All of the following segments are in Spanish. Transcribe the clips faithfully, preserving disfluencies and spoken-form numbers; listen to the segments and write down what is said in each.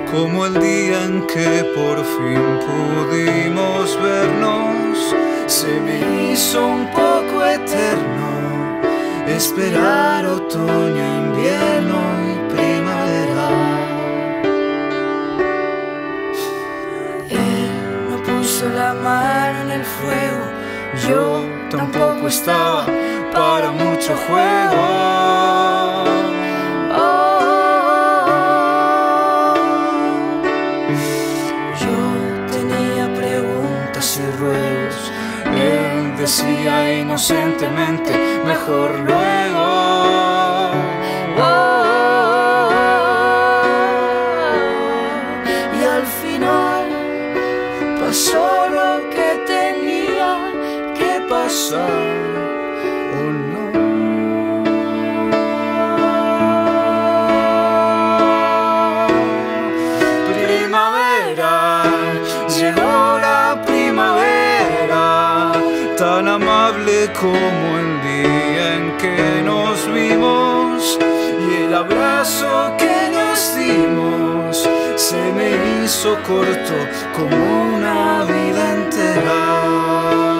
como el día en que por fin pudimos vernos. Se me hizo un poco eterno esperar otoño, invierno y primavera. Él no puso la mano en el fuego, yo tampoco estaba para mucho juego. Oh, yo tenía preguntas y ruegos, él decía inocentemente, mejor luego. Oh, y al final pasó lo que tenía que pasar. Oh, no. Primavera, llegó la primavera, Tan amable como el día en que nos vimos, y el abrazo que nos dimos se me hizo corto como una vida entera.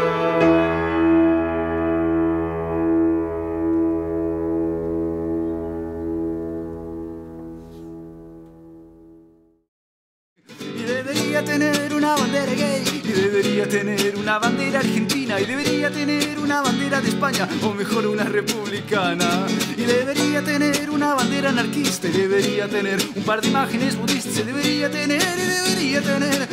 Y debería tener una bandera gay, y debería tener una bandera argentina, y debería tener una bandera de España, o mejor una republicana. Y debería tener una bandera anarquista, y debería tener un par de imágenes budistas, y debería tener, y debería tener